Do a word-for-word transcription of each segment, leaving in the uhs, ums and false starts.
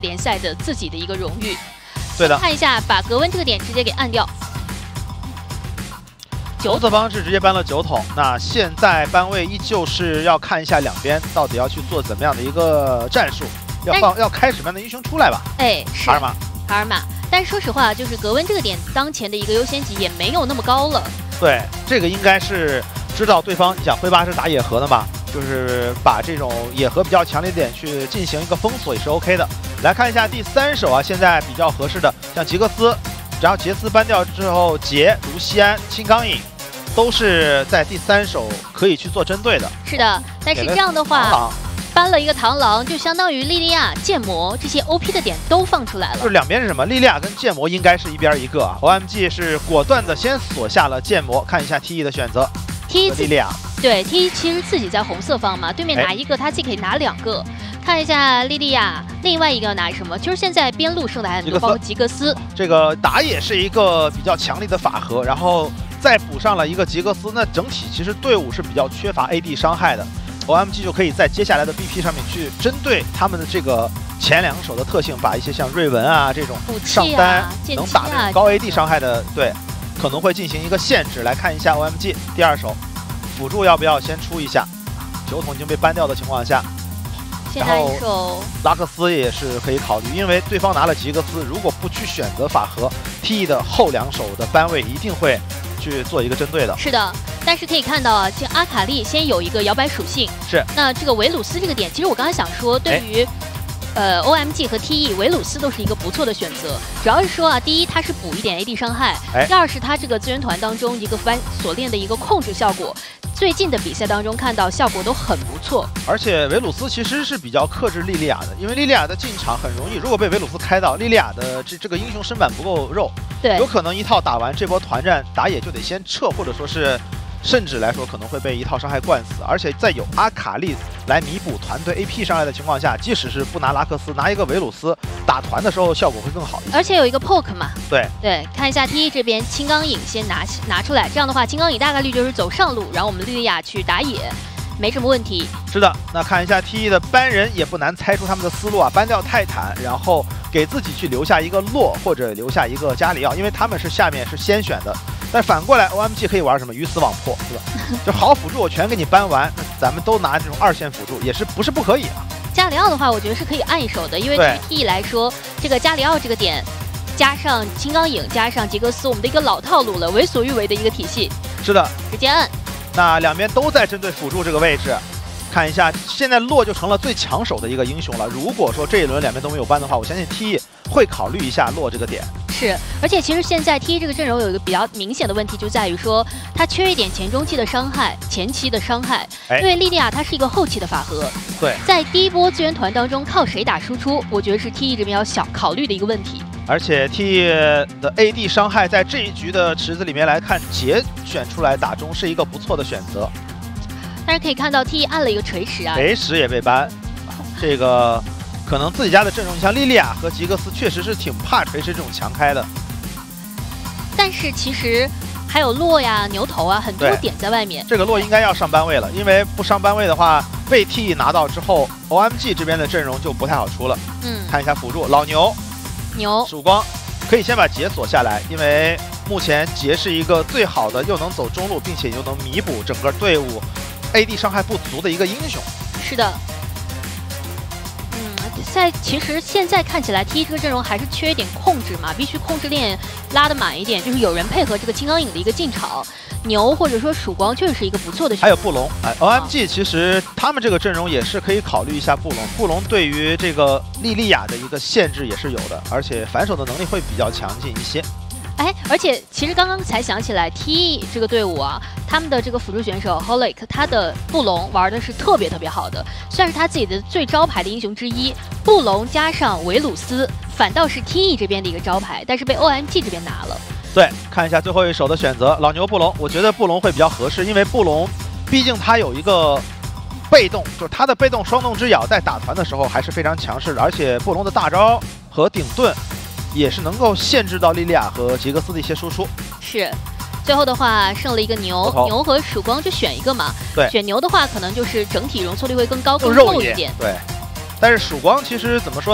联赛的自己的一个荣誉。 对的， 看一下，把格温这个点直接给按掉。 红色方是直接搬了九桶，那现在班位依旧是要看一下两边到底要去做怎么样的一个战术，要放要开什么样的英雄出来吧？ 哎，是卡尔玛， 卡尔玛。但是说实话，就是格温这个点当前的一个优先级也没有那么高了。对， 这个应该是知道对方，你想灰八是打野河的嘛，就是把这种野河比较强烈的点去进行一个封锁也是 OK 的。来看一下第三手啊，现在比较合适的，像吉格斯，然后杰斯搬掉之后，杰、卢锡安、青钢影。都是在第三手可以去做针对的。 是的，但是这样的话，搬了一个螳螂，就相当于莉莉娅、剑魔这些 O P 的点都放出来了。 就是两边是什么？莉莉娅跟剑魔应该是一边一个啊。O M G 是果断的先锁下了剑魔，看一下 T E 的选择。 T E 莉莉娅， 对 T E 其实自己在红色方嘛，对面拿一个，他自己可以拿两个。看一下莉莉娅，另外一个要拿什么？就是现在边路剩的还很多，包括吉格斯。这个打野是一个比较强力的法核，然后。再补上了一个吉格斯，那整体其实队伍是比较缺乏 A D 伤害的 ，O M G 就可以在接下来的 B P 上面去针对他们的这个前两手的特性，把一些像瑞文啊这种上单能打的高 A D 伤害的，对，可能会进行一个限制。来看一下 O M G 第二手辅助要不要先出一下？九桶已经被搬掉的情况下， 然后拉克斯也是可以考虑，因为对方拿了吉格斯，如果不去选择法核 ，T E 的后两手的班位一定会。去做一个针对的， 是的，但是可以看到啊，这阿卡丽先有一个摇摆属性， 是。 那这个维鲁斯这个点，其实我刚才想说，对于，呃 O M G 和 T E 维鲁斯都是一个不错的选择。主要是说啊，第一它是补一点 A D 伤害，第二是它这个资源团当中一个班锁链的一个控制效果。最近的比赛当中看到效果都很不错， 而且维鲁斯其实是比较克制莉莉娅的，因为莉莉娅的进场很容易，如果被维鲁斯开到，莉莉娅的这这个英雄身板不够肉， 对， 有可能一套打完这波团战打野就得先撤，或者说是甚至来说可能会被一套伤害灌死，而且在有阿卡丽来弥补团队 A P 伤害的情况下，即使是不拿拉克斯，拿一个维鲁斯打团的时候效果会更好一些。 而且有一个 poke 嘛， 对对，看一下 T E 这边青钢影先拿拿出来，这样的话青钢影大概率就是走上路，然后我们莉莉娅去打野。没什么问题。 是的，那看一下 T E 的搬人也不难猜出他们的思路啊，搬掉泰坦，然后给自己去留下一个洛或者留下一个加里奥，因为他们是下面是先选的。但反过来 O M G 可以玩什么鱼死网破，是吧？就好辅助我全给你搬完，那咱们都拿这种二线辅助也是不是不可以啊？ 加里奥的话，我觉得是可以按一手的，因为对于 T E 来说，这个加里奥这个点。 加上青钢影，加上杰克斯，我们的一个老套路了，为所欲为的一个体系。 是的， 直接按。 那两边都在针对辅助这个位置，看一下，现在洛就成了最抢手的一个英雄了。如果说这一轮两边都没有搬的话，我相信 T E 会考虑一下洛这个点。 是，而且其实现在 T E 这个阵容有一个比较明显的问题，就在于说它缺一点前中期的伤害，前期的伤害。哎、因为莉莉娅她是一个后期的法核。 对， 在第一波资源团当中，靠谁打输出，我觉得是 T E 这边要小考虑的一个问题。 而且 T E 的 A D 伤害在这一局的池子里面来看，杰选出来打中是一个不错的选择。 但是可以看到 T E 按了一个锤石啊， 锤石也被搬，这个可能自己家的阵容，像莉莉娅和吉格斯确实是挺怕锤石这种强开的。 但是其实还有洛呀、牛头啊，很多点在外面。 这个洛应该要上班位了，因为不上班位的话，被 T E 拿到之后 ，O M G 这边的阵容就不太好出了。嗯，看一下辅助老牛。 牛曙光可以先把杰锁下来，因为目前杰是一个最好的，又能走中路，并且又能弥补整个队伍 A D 伤害不足的一个英雄。 是的，嗯，在其实现在看起来 T E 这个阵容还是缺一点控制嘛，必须控制链拉得满一点，就是有人配合这个青钢影的一个进场。 牛或者说曙光确实是一个不错的选择。 还有布隆，哎 ，O M G 其实他们这个阵容也是可以考虑一下布隆。布隆对于这个莉莉娅的一个限制也是有的，而且反手的能力会比较强劲一些。 哎，而且其实刚刚才想起来 ，T E 这个队伍啊，他们的这个辅助选手 Holic， 他的布隆玩的是特别特别好的，算是他自己的最招牌的英雄之一。布隆加上维鲁斯，反倒是 T E 这边的一个招牌，但是被 O M G 这边拿了。 对，看一下最后一手的选择，老牛布隆，我觉得布隆会比较合适，因为布隆毕竟他有一个被动，就是他的被动双动之咬在打团的时候还是非常强势的，而且布隆的大招和顶盾也是能够限制到莉莉娅和吉格斯的一些输出。 是，最后的话剩了一个牛，牛和曙光就选一个嘛。 对， 选牛的话可能就是整体容错率会更高、更肉一点。 对。 但是曙光其实怎么说呢？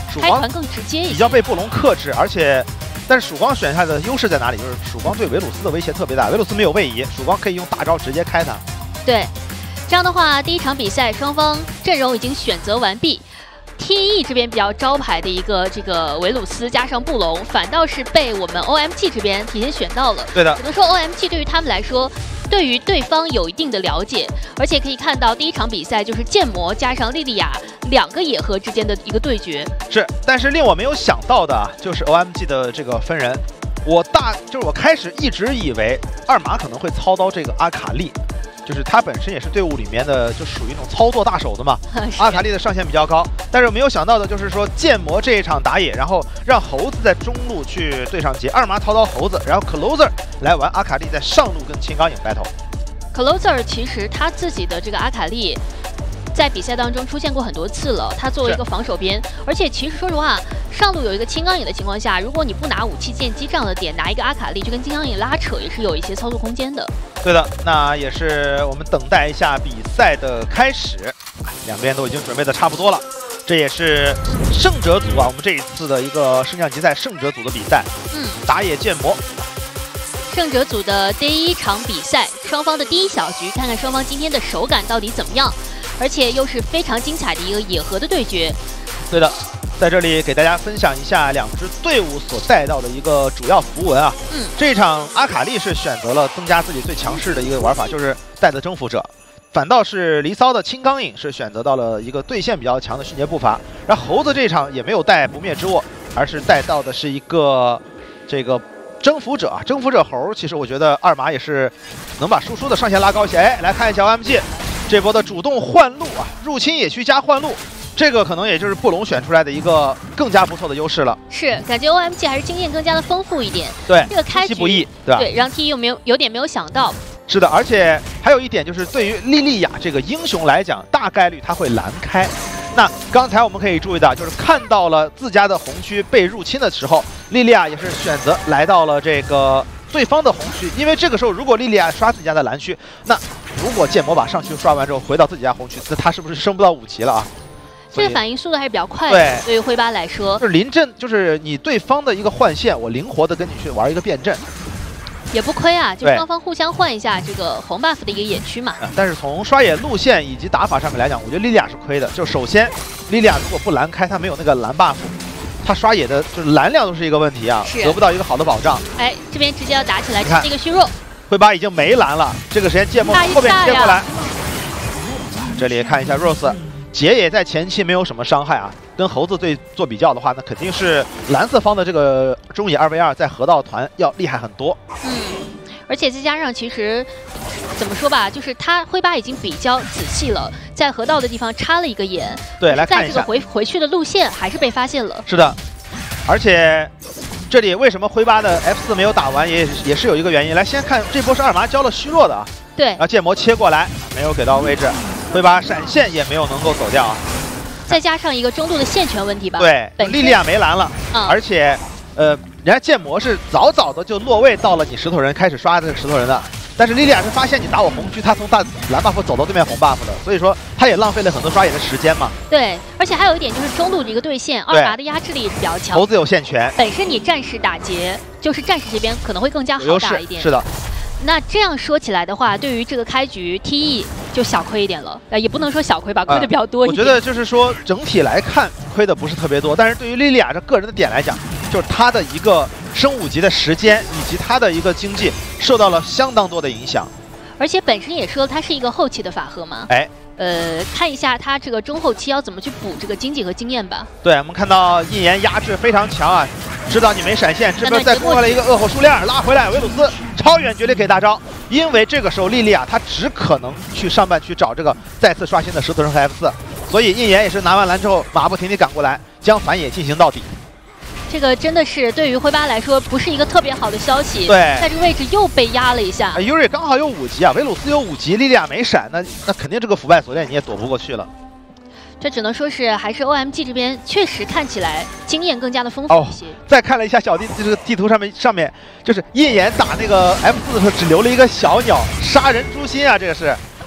曙光开船更直接一些， 比较被布隆克制，而且。但是曙光选下的优势在哪里？就是曙光对维鲁斯的威胁特别大，维鲁斯没有位移，曙光可以用大招直接开他。 对，这样的话，第一场比赛双方阵容已经选择完毕。T E 这边比较招牌的一个这个维鲁斯加上布隆，反倒是被我们 O M G 这边提前选到了。 对的， 只能说 O M G 对于他们来说，对于对方有一定的了解，而且可以看到第一场比赛就是剑魔加上莉莉娅两个野核之间的一个对决。 是，但是令我没有想到的就是 O M G 的这个分人，我大就是我开始一直以为二马可能会操刀这个阿卡丽。就是他本身也是队伍里面的，就属于那种操作大手的嘛。阿卡丽的上限比较高，但是我没有想到的就是说剑魔这一场打野，然后让猴子在中路去对上接，二麻操刀猴子，然后 closer 来玩阿卡丽在上路跟青钢影 battle。 closer 其实他自己的这个阿卡丽。在比赛当中出现过很多次了，他作为一个防守边，而且其实说实话，上路有一个青钢影的情况下，如果你不拿武器剑姬这样的点，拿一个阿卡丽去跟青钢影拉扯，也是有一些操作空间的。 对的，那也是我们等待一下比赛的开始，两边都已经准备的差不多了，这也是胜者组啊，我们这一次的一个升降级赛胜者组的比赛， 嗯， 打野剑魔。 胜者组的第一场比赛，双方的第一小局，看看双方今天的手感到底怎么样。而且又是非常精彩的一个野核的对决。 对的，在这里给大家分享一下两支队伍所带到的一个主要符文啊。 嗯， 这场阿卡丽是选择了增加自己最强势的一个玩法，就是带的征服者。反倒是离骚的青钢影是选择到了一个对线比较强的迅捷步伐。然后猴子这场也没有带不灭之握，而是带到的是一个这个征服者。征服者猴，其实我觉得二马也是能把输出的上限拉高一些。哎，来看一下 O M G。这波的主动换路啊，入侵野区加换路，这个可能也就是布隆选出来的一个更加不错的优势了。 是，感觉 O M G 还是经验更加的丰富一点。 对， 这个开局不易，对吧？ 对，让 T 又没有有点没有想到。 是的，而且还有一点就是，对于莉莉娅这个英雄来讲，大概率他会蓝开。那刚才我们可以注意到，就是看到了自家的红区被入侵的时候，莉莉娅也是选择来到了这个对方的红区，因为这个时候如果莉莉娅刷自己家的蓝区，那如果剑魔把上区刷完之后回到自己家红区，那他是不是升不到五级了啊？ 这个反应速度还是比较快的。 对， 对于灰巴来说， 就是临阵，就是你对方的一个换线，我灵活的跟你去玩一个变阵， 也不亏啊。就双方互相换一下这个红 buff 的一个野区嘛。 嗯、但是从刷野路线以及打法上面来讲，我觉得莉莉娅是亏的。就首先，莉莉娅如果不蓝开，她没有那个蓝 buff。他刷野的就是蓝量都是一个问题啊，得不到一个好的保障。 哎，这边直接要打起来，这个虚弱。 灰巴已经没蓝了，这个时间剑魔后面接过来。这里看一下 Rose， 杰也在前期没有什么伤害啊。跟猴子队做比较的话，那肯定是蓝色方的这个中野二 v 二在河道团要厉害很多。 嗯，而且再加上其实怎么说吧，就是他灰巴已经比较仔细了，在河道的地方插了一个眼。 对，来看一下， 在这个回回去的路线还是被发现了。 是的，而且这里为什么灰巴的 F 四没有打完，也也是有一个原因。来，先看这波是二麻交了虚弱的啊。 对， 然后剑魔切过来，没有给到位置，灰巴闪现也没有能够走掉啊。 再加上一个中路的线权问题吧。 对，莉莉娅没蓝了， 嗯、 而且呃，人家剑魔是早早的就落位到了你石头人，开始刷这个石头人的。但是莉莉娅是发现你打我红区，她从大蓝 buff 走到对面红 buff 的，所以说她也浪费了很多刷野的时间嘛。 对，而且还有一点就是中路的一个对线，二麻的压制力是比较强。 猴子有线权， 本身你战士打劫，就是战士这边可能会更加好打一点。 是的。 那这样说起来的话，对于这个开局 T E 就小亏一点了，呃，也不能说小亏吧，亏的比较多一点、 呃。我觉得就是说整体来看亏的不是特别多，但是对于莉莉娅这个人的点来讲，就是她的一个升五级的时间以及她的一个经济受到了相当多的影响。 而且本身也说它是一个后期的法盒嘛， 哎， 呃，看一下它这个中后期要怎么去补这个经济和经验吧。 对，我们看到一言压制非常强啊，知道你没闪现，这边再过来一个恶火数链拉回来，维鲁斯超远距离给大招，因为这个时候莉莉娅她只可能去上半区找这个再次刷新的石头人和 F 四，所以一言也是拿完蓝之后马不停蹄赶过来，将反野进行到底。 这个真的是对于灰巴来说不是一个特别好的消息。 对， 在这个位置又被压了一下。 尤瑞刚好有五级啊，维鲁斯有五级，莉莉娅没闪，那那肯定这个腐败锁链你也躲不过去了。 这只能说是还是 O M G 这边确实看起来经验更加的丰富一些。 哦、再看了一下小地这个地图上面上面，就是一眼打那个 F 四的时候只留了一个小鸟，杀人诛心啊，这个是。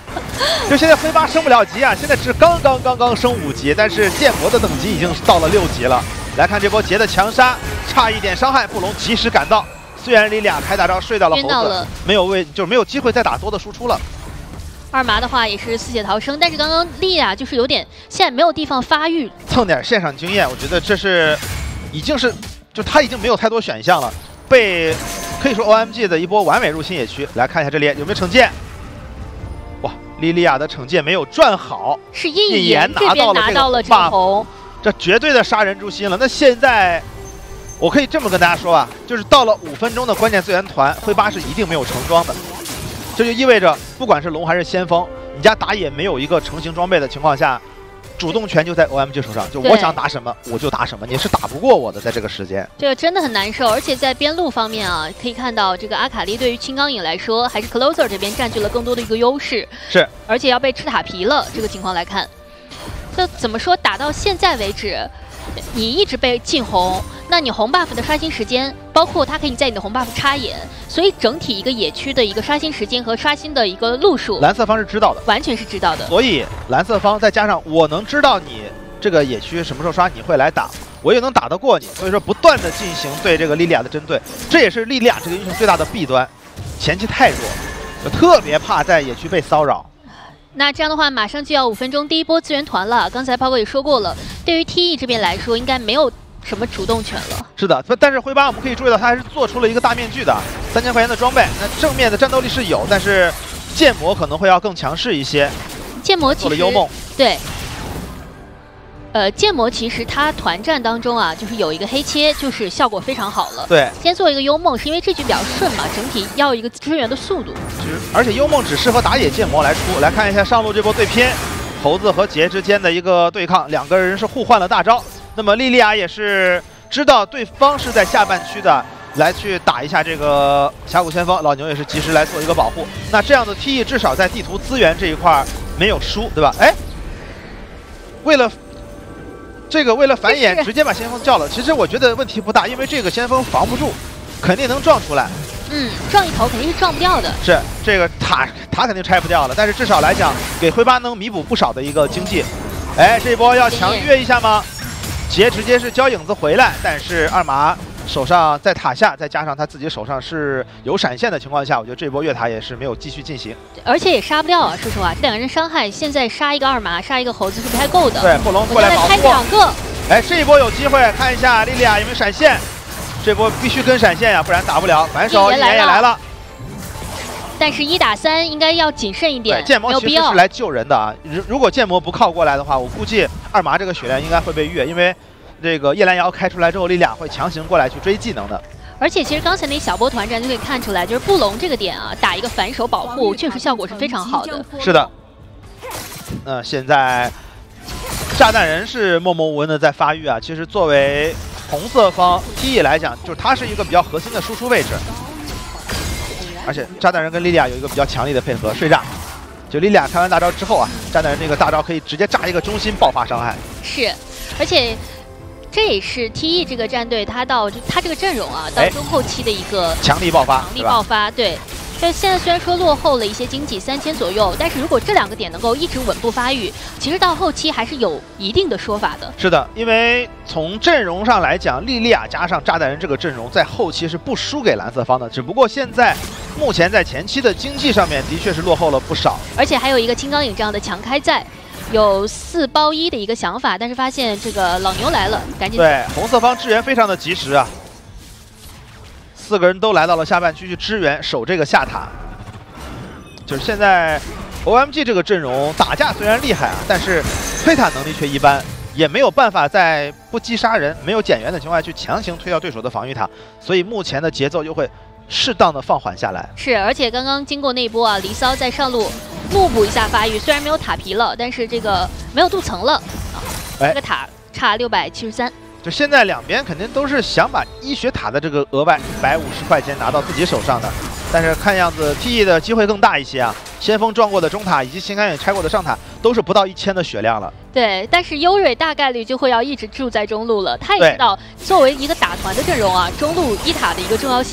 就现在飞八升不了级啊，现在是刚刚刚刚升五级，但是剑魔的等级已经到了六级了。来看这波杰的强杀，差一点伤害，布隆及时赶到。虽然李俩开大招睡到了猴子， 了没有位，就是没有机会再打多的输出了。 二麻的话也是四血逃生，但是刚刚莉亚就是有点现在没有地方发育， 蹭点线上经验，我觉得这是已经是就他已经没有太多选项了，被可以说 O M G 的一波完美入侵野区。来看一下这里有没有惩戒。哇，莉莉娅的惩戒没有赚好， 是印言这边拿到了这个红， 这绝对的杀人诛心了。那现在我可以这么跟大家说啊，就是到了五分钟的关键资源团，灰八是一定没有成装的。这就意味着，不管是龙还是先锋，你家打野没有一个成型装备的情况下，主动权就在 O M G 手上。就我想打什么我就打什么，你是打不过我的，在这个时间。 这个真的很难受，而且在边路方面啊，可以看到这个阿卡丽对于青钢影来说，还是 Closer 这边占据了更多的一个优势。 是， 而且要被吃塔皮了，这个情况来看，那怎么说？打到现在为止，你一直被禁红，那你红 buff 的刷新时间，包括它可以在你的红 buff 插眼，所以整体一个野区的一个刷新时间和刷新的一个路数， 蓝色方是知道的， 完全是知道的。 所以蓝色方再加上我能知道你这个野区什么时候刷，你会来打，我也能打得过你，所以说不断的进行对这个莉莉娅的针对，这也是莉莉娅这个英雄最大的弊端，前期太弱，就特别怕在野区被骚扰。 那这样的话，马上就要五分钟第一波资源团了。刚才炮哥也说过了，对于 T E 这边来说，应该没有什么主动权了。 是的，但是灰八我们可以注意到，他还是做出了一个大面具的，三千块钱的装备。那正面的战斗力是有，但是剑魔可能会要更强势一些。 剑魔其实做了幽梦， 对。呃，剑魔其实它团战当中啊，就是有一个黑切，就是效果非常好了。 对， 先做一个幽梦，是因为这局比较顺嘛，整体要一个支援的速度。 而且幽梦只适合打野剑魔来出。来看一下上路这波对拼，猴子和杰之间的一个对抗，两个人是互换了大招。那么莉莉娅也是知道对方是在下半区的，来去打一下这个峡谷先锋，老牛也是及时来做一个保护。那这样的 T E 至少在地图资源这一块没有输，对吧？哎，为了。这个为了繁衍，直接把先锋叫了。其实我觉得问题不大，因为这个先锋防不住，肯定能撞出来。 嗯，撞一头肯定是撞不掉的。 是这个塔塔肯定拆不掉了，但是至少来讲，给灰八能弥补不少的一个经济。哎，这波要强越一下吗？杰直接是交影子回来，但是二麻手上在塔下，再加上他自己手上是有闪现的情况下，我觉得这波越塔也是没有继续进行， 而且也杀不掉啊。说实话，这两个人伤害现在杀一个二麻，杀一个猴子是不太够的。 对，布隆过来保护。 开两个。 哎，这一波有机会，看一下莉莉娅有没有闪现。这波必须跟闪现呀，不然打不了。反手一言也来了。 但是一打三应该要谨慎一点， 剑魔其实是来救人的啊。如如果剑魔不靠过来的话，我估计二麻这个血量应该会被越，因为这个夜兰瑶开出来之后，莉莉娅会强行过来去追技能的。 而且其实刚才那小波团战就可以看出来，就是布隆这个点啊，打一个反手保护，确实效果是非常好的。 是的。那、呃、现在炸弹人是默默无闻的在发育啊。其实作为红色方 T E 来讲，就是它是一个比较核心的输出位置。而且炸弹人跟莉莉娅有一个比较强力的配合，睡炸。就莉莉娅开完大招之后啊，炸弹人那个大招可以直接炸一个中心爆发伤害。 是，而且这也是 T E 这个战队他到他这个阵容啊，到中后期的一个强力爆发， 强力爆发，对。但现在虽然说落后了一些经济三千左右，但是如果这两个点能够一直稳步发育，其实到后期还是有一定的说法的。 是的，因为从阵容上来讲，莉莉娅加上炸弹人这个阵容在后期是不输给蓝色方的，只不过现在目前在前期的经济上面的确是落后了不少， 而且还有一个青钢影这样的强开在。有四包一的一个想法，但是发现这个老牛来了，赶紧对红色方支援非常的及时啊。四个人都来到了下半区去支援守这个下塔，就是现在 O M G 这个阵容打架虽然厉害啊，但是推塔能力却一般，也没有办法在不击杀人、没有减员的情况下去强行推掉对手的防御塔，所以目前的节奏就会适当的放缓下来。 是，而且刚刚经过那一波啊，离骚在上路怒补一下发育，虽然没有塔皮了，但是这个没有镀层了啊， 哎、 这个塔差六百七十三。 就现在两边肯定都是想把医学塔的这个额外一百五十块钱拿到自己手上的，但是看样子 T E 的机会更大一些啊。先锋撞过的中塔以及新开眼拆过的上塔都是不到一千的血量了。 对，但是优瑞大概率就会要一直住在中路了。他也知道作为一个打团的阵容啊，中路一塔的一个重要性。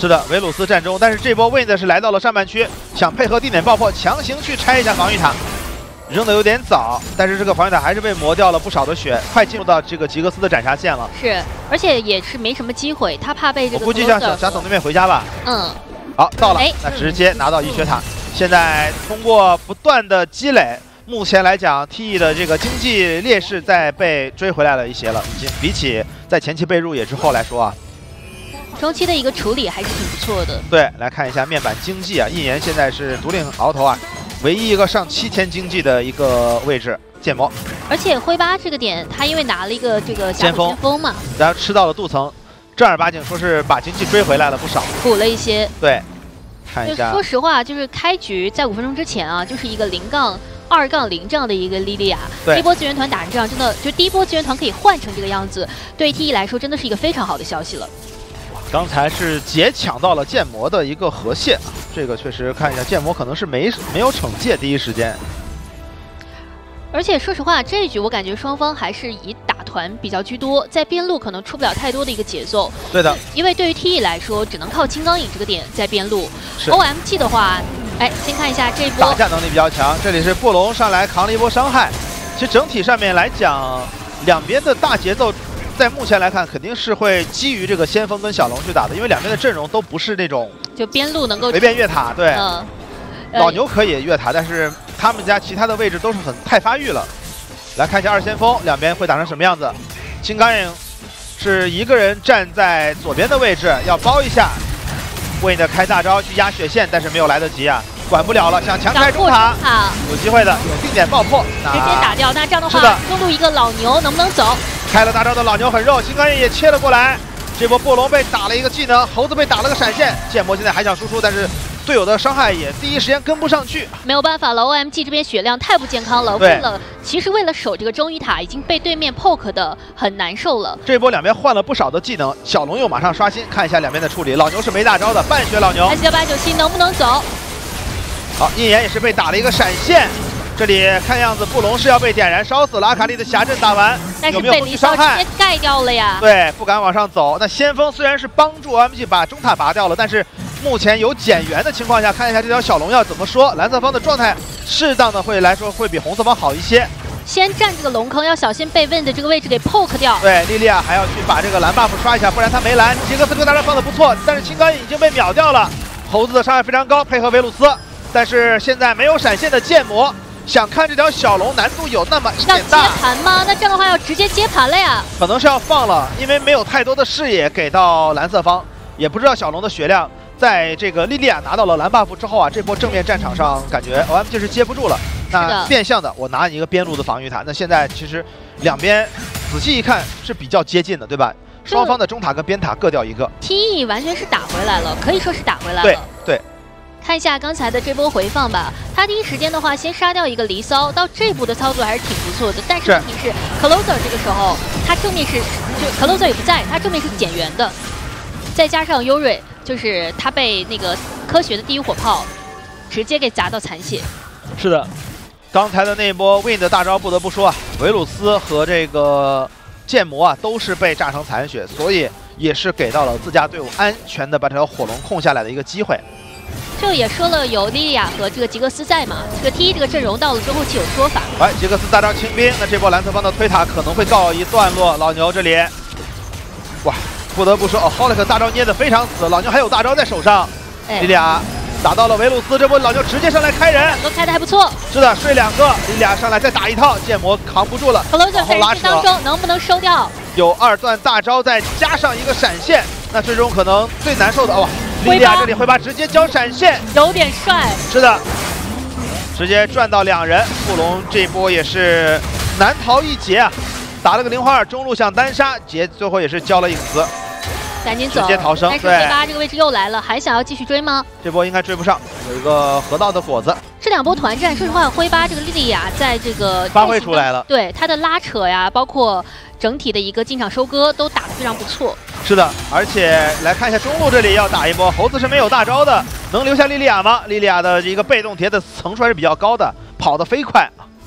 是的，维鲁斯站中，但是这波 Wind 是来到了上半区，想配合地点爆破，强行去拆一下防御塔，扔的有点早，但是这个防御塔还是被磨掉了不少的血，快进入到这个吉格斯的斩杀线了。是，而且也是没什么机会，他怕被这个。我估计想想等对面回家吧。嗯。好，到了，那直接拿到一血塔。现在通过不断的积累，目前来讲 ，T E 的这个经济劣势在被追回来了一些了，已经比起在前期被入野之后来说啊。 中期的一个处理还是挺不错的。 对，来看一下面板经济啊，一言现在是独领鳌头啊，唯一一个上七千经济的一个位置，剑魔。 而且灰八这个点，他因为拿了一个这个先锋先锋嘛， 然后吃到了镀层，正儿八经说是把经济追回来了不少， 补了一些。对， 看一下。 说实话，就是开局在五分钟之前啊，就是一个零杠。 二杠零这样的一个莉莉娅，第一波资源团打成这样，真的就第一波资源团可以换成这个样子，对 T E 来说真的是一个非常好的消息了。 刚才是劫抢到了剑魔的一个河蟹，这个确实看一下剑魔可能是没没有惩戒第一时间。 而且说实话，这一局我感觉双方还是以打团比较居多，在边路可能出不了太多的一个节奏。 对的， 因为对于 T E 来说，只能靠金刚影这个点在边路。O M G 的话。 哎，先看一下这一波打架能力比较强，这里是布隆上来扛了一波伤害。其实整体上面来讲，两边的大节奏，在目前来看肯定是会基于这个先锋跟小龙去打的，因为两边的阵容都不是那种就边路能够随便越塔。对， 嗯， 老牛可以越塔，但是他们家其他的位置都是很太发育了。来看一下二先锋两边会打成什么样子。金刚影是一个人站在左边的位置，要包一下。 Wind 开大招去压血线，但是没有来得及啊，管不了了，想强开中塔，有机会的，有定点爆破， 直接打掉。那这样的话，中路一个老牛能不能走？ 开了大招的老牛很肉，金刚印也切了过来。这波布隆被打了一个技能，猴子被打了个闪现，剑魔现在还想输出，但是队友的伤害也第一时间跟不上去， 没有办法了。O M G 这边血量太不健康了，为了其实为了守这个中医塔，已经被对面 poke 的很难受了。 这波两边换了不少的技能，小龙又马上刷新，看一下两边的处理。老牛是没大招的，半血老牛。 S 九八九七能不能走？ 好，印言也是被打了一个闪现。 这里看样子布隆是要被点燃烧死了，阿卡丽的峡阵打完， 但是有没有后续伤害？ 直接盖掉了呀。 对，不敢往上走。那先锋虽然是帮助 O M G 把中塔拔掉了，但是目前有减员的情况下，看一下这条小龙要怎么说。蓝色方的状态适当的会来说会比红色方好一些。 先占这个龙坑，要小心被 Wind 这个位置给 poke 掉。 对，莉莉娅还要去把这个蓝 buff 刷一下，不然他没蓝。杰克斯这个大招放的不错，但是青钢已经被秒掉了。猴子的伤害非常高，配合维鲁斯，但是现在没有闪现的剑魔。 想看这条小龙难度有那么一点大。 要接盘吗？那这样的话要直接接盘了呀。 可能是要放了，因为没有太多的视野给到蓝色方，也不知道小龙的血量。在这个莉莉娅拿到了蓝 buff 之后啊，这波正面战场上感觉 O M G 是接不住了。那变相的，我拿你一个边路的防御塔。那现在其实两边仔细一看是比较接近的，对吧？双方的中塔跟边塔各掉一个。 T E 完全是打回来了，可以说是打回来了。 对对。 看一下刚才的这波回放吧，他第一时间的话先杀掉一个离骚，到这步的操作还是挺不错的。但是问题是 ，Closer 这个时候他正面是就 Closer 也不在，他正面是减员的，再加上优瑞，就是他被那个科学的地狱火炮直接给砸到残血。 是的，刚才的那一波 Wind 大招不得不说啊，维鲁斯和这个剑魔啊都是被炸成残血，所以也是给到了自家队伍安全的把这条火龙控下来的一个机会。 这也说了有莉莉娅和这个吉格斯在嘛，这个 T 一这个阵容到了之后就有说法。 哎，吉格斯大招清兵，那这波蓝色方的推塔可能会告一段落。老牛这里，哇，不得不说哦 ，Holic 大招捏得非常死，老牛还有大招在手上。哎、莉莉娅打到了维鲁斯，这波老牛直接上来开人， 都开的还不错。 是的，睡两个，莉莉娅上来再打一套，剑魔扛不住了， 往后拉扯当中能不能收掉？ 有二段大招再加上一个闪现，那最终可能最难受的哇。 莉莉娅这里会把直接交闪现， 有点帅。 是的，直接赚到两人。布隆这波也是难逃一劫啊，打了个零花二，中路想单杀，杰最后也是交了影子， 赶紧走， 直接逃生。 但是黑八这个位置又来了，还想要继续追吗？ 这波应该追不上，有一个河道的果子。 这两波团战，说实话，灰八这个莉莉娅在这个发挥出来了， 对她的拉扯呀，包括整体的一个进场收割都打得非常不错。 是的，而且来看一下中路这里要打一波，猴子是没有大招的，能留下莉莉娅吗？莉莉娅的一个被动叠的层数还是比较高的，跑得飞快。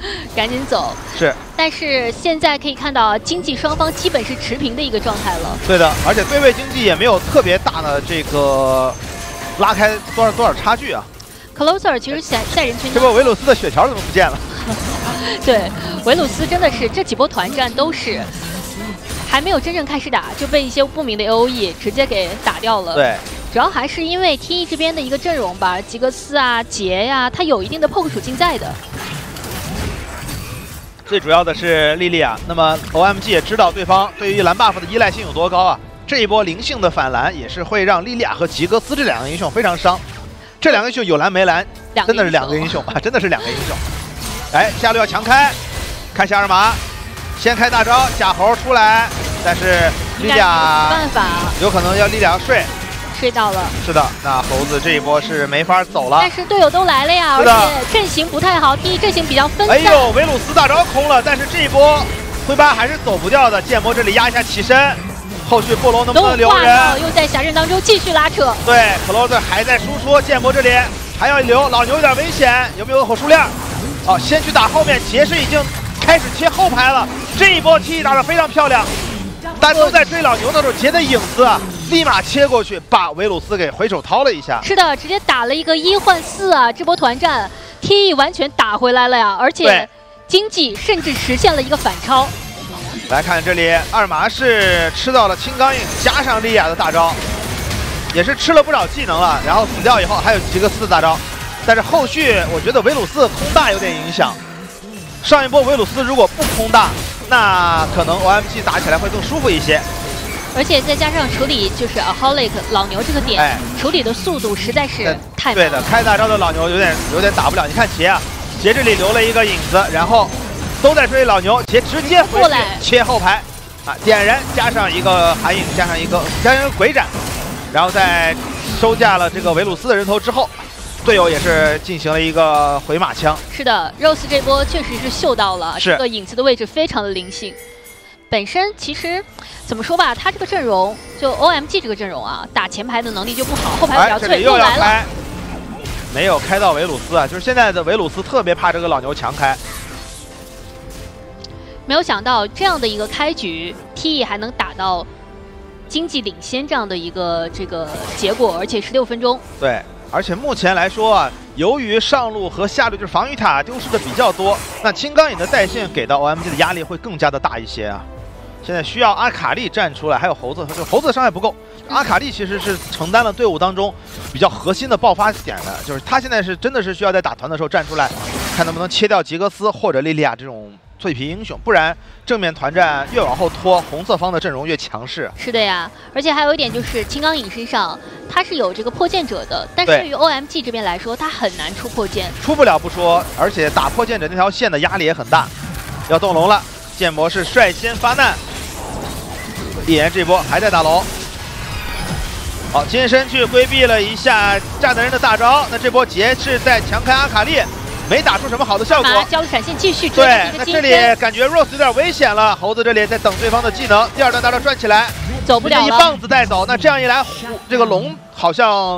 赶紧走。 是， 但是现在可以看到，经济双方基本是持平的一个状态了。 对的，而且对位经济也没有特别大的这个拉开多少多少差距啊。 Closer 其实在在人群这波维鲁斯的血条怎么不见了？ 对，维鲁斯真的是这几波团战都是还没有真正开始打，就被一些不明的 A O E 直接给打掉了。 对。 主要还是因为 T E 这边的一个阵容吧，吉格斯啊、杰呀、啊，它有一定的 poke 属性在的。 最主要的是莉莉娅，那么 O M G 也知道对方对于蓝 buff 的依赖性有多高啊。这一波灵性的反蓝也是会让莉莉娅和吉格斯这两个英雄非常伤。这两个英雄有蓝没蓝，真的是两个英雄啊，真的是两个英雄。哎，下路要强开，看下二马，先开大招，假猴出来，但是莉莉娅没办法， 有可能要莉莉娅睡。 睡到了， 是的，那猴子这一波是没法走了。 但是队友都来了呀，而且阵型不太好，第一阵型比较分散。 哎呦，维鲁斯大招空了，但是这一波灰八还是走不掉的。剑魔这里压一下起身，后续布隆能不能留人？ 又在狭阵当中继续拉扯。 对 ，Closer 还在输出，剑魔这里还要留，老牛有点危险，有没有火数量？哦，先去打后面，杰士已经开始切后排了。这一波 T 打得非常漂亮。 大家都在追老牛的时候，杰的影子啊，立马切过去，把维鲁斯给回手掏了一下。 是的，直接打了一个一换四啊！这波团战 ，T E 完全打回来了呀，而且经济甚至实现了一个反超。 来看这里，二麻是吃到了青钢印，加上莉亚的大招，也是吃了不少技能了。然后死掉以后还有几个四大招，但是后续我觉得维鲁斯的空大有点影响。上一波维鲁斯如果不空大， 那可能 O M G 打起来会更舒服一些， 而且再加上处理就是 Aholic 老牛这个点，哎、处理的速度实在是太慢了。 对的，开大招的老牛有点有点打不了。你看杰啊，杰这里留了一个影子，然后都在追老牛，杰直接回去切后排，啊，点燃加上一个寒影，加上一个加上一个鬼斩，然后再收下了这个维鲁斯的人头之后。 队友也是进行了一个回马枪。 是的 ，Rose 这波确实是嗅到了这个影子的位置非常的灵性。本身其实怎么说吧，他这个阵容就 O M G 这个阵容啊，打前排的能力就不好，后排比较脆。 又来了， 没有开到维鲁斯啊，就是现在的维鲁斯特别怕这个老牛强开。 没有想到这样的一个开局 ，T E 还能打到经济领先这样的一个这个结果，而且十六分钟。 对。 而且目前来说啊，由于上路和下路就是防御塔丢失的比较多，那青钢影的带线给到 O M G 的压力会更加的大一些啊。现在需要阿卡丽站出来，还有猴子，猴子的伤害不够。阿卡丽其实是承担了队伍当中比较核心的爆发点的，就是他现在是真的是需要在打团的时候站出来，看能不能切掉吉格斯或者莉莉娅这种脆皮英雄，不然正面团战越往后拖，红色方的阵容越强势。 是的呀，而且还有一点就是青钢影身上它是有这个破剑者的，但是对于 O M G 这边来说，它很难出破剑。 出不了不说，而且打破剑者那条线的压力也很大。要动龙了，剑魔是率先发难。一言这波还在打龙。好，近身去规避了一下炸弹人的大招。那这波杰是在强开阿卡丽。 没打出什么好的效果， 交闪现继续追。 对，那这里感觉 Rose 有点危险了。猴子这里在等对方的技能，第二段大招转起来， 走不了了， 一棒子带走。那这样一来，这个龙好像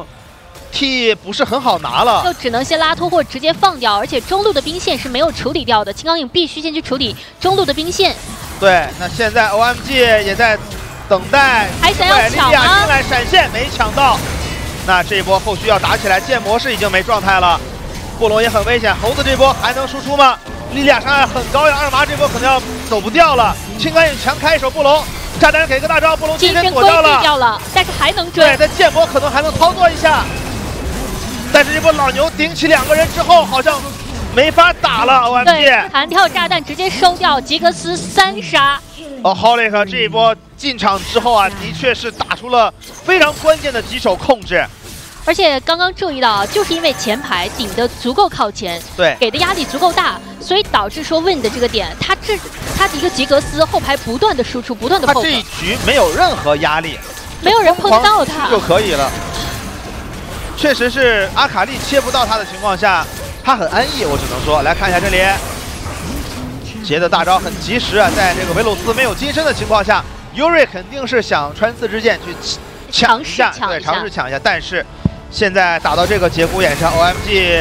T 不是很好拿了， 就只能先拉脱或者直接放掉。而且中路的兵线是没有处理掉的，青钢影必须先去处理中路的兵线。 对，那现在 O M G 也在等待， 还想要抢吗？进来闪现没抢到，那这一波后续要打起来，剑魔是已经没状态了。 布隆也很危险，猴子这波还能输出吗？莉莉娅伤害很高呀，二麻这波可能要走不掉了。青钢影强开一手布隆，炸弹人给个大招，布隆近身躲掉了， 掉了，但是还能追。 对，但剑魔可能还能操作一下，但是这波老牛顶起两个人之后，好像没法打了。O M G 对，弹跳炸弹直接收掉，吉格斯三杀。 哦 ，Holic 这一波进场之后啊，的确是打出了非常关键的几手控制。 而且刚刚注意到啊，就是因为前排顶得足够靠前， 对， 给的压力足够大，所以导致说 Win 的这个点，他这他一个吉格斯后排不断的输出，不断的 poke， 他这一局没有任何压力， 没有人碰到他就可以了。确实是阿卡丽切不到他的情况下，他很安逸，我只能说。来看一下这里，杰的大招很及时啊，在这个维鲁斯没有金身的情况下，尤瑞肯定是想穿刺之剑去抢一下，对，尝试抢一下，但是。 现在打到这个节骨眼上 ，O M G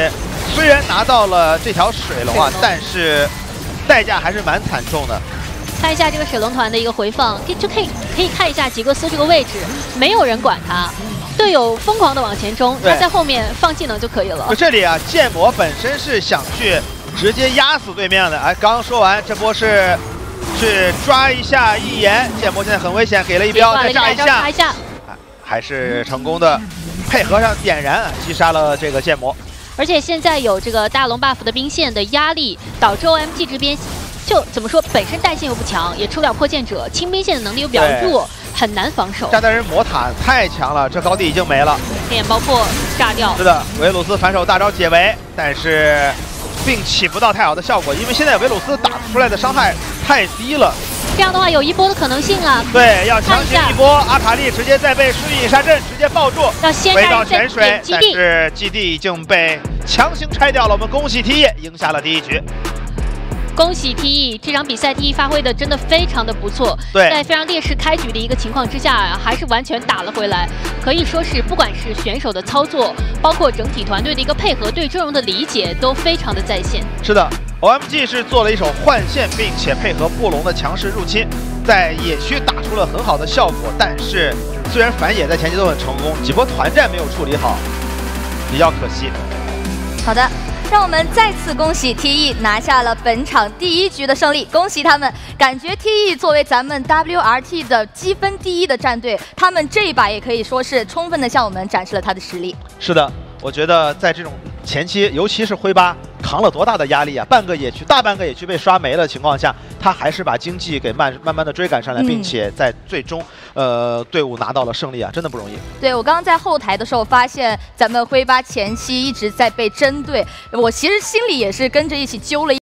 虽然拿到了这条水龙啊，但是代价还是蛮惨重的。 看一下这个水龙团的一个回放，就可以可以看一下吉格斯这个位置，没有人管他，队友疯狂的往前冲，他在后面放技能就可以了。 这里啊，剑魔本身是想去直接压死对面的，哎，刚刚说完，这波是去抓一下一言，剑魔现在很危险，给了一镖，再炸一下， 炸一下， 还是成功的配合上点燃，击杀了这个剑魔。 而且现在有这个大龙 buff 的兵线的压力，导致 O M G 这边就怎么说，本身带线又不强，也出不了破剑者，清兵线的能力又比较弱，很难防守。炸弹人魔塔太强了，这高地已经没了， 脸爆破炸掉。 是的，维鲁斯反手大招解围，但是并起不到太好的效果，因为现在维鲁斯打出来的伤害太低了。 这样的话有一波的可能性啊。 对，要强行一波，阿卡丽直接再被疏离隐杀阵直接抱住， 要先回到泉水，但是基地已经被强行拆掉了。我们恭喜 T E 赢下了第一局。 恭喜 T E 这场比赛 T E 发挥的真的非常的不错， 对， 在非常劣势开局的一个情况之下，还是完全打了回来，可以说是不管是选手的操作，包括整体团队的一个配合，对阵容的理解都非常的在线。 是的 ，O M G 是做了一手换线，并且配合布隆的强势入侵，在野区打出了很好的效果，但是虽然反野在前期都很成功，几波团战没有处理好，比较可惜。 好的。让我们再次恭喜 T E 拿下了本场第一局的胜利，恭喜他们！感觉 T E 作为咱们 W R T 的积分第一的战队，他们这一把也可以说是充分的向我们展示了他的实力。 是的，我觉得在这种前期，尤其是灰八扛了多大的压力啊，半个野区、大半个野区被刷没了的情况下，他还是把经济给慢慢慢的追赶上来，并且在最终，呃，队伍拿到了胜利啊，真的不容易。 对，我刚刚在后台的时候发现，咱们灰八前期一直在被针对，我其实心里也是跟着一起揪了一。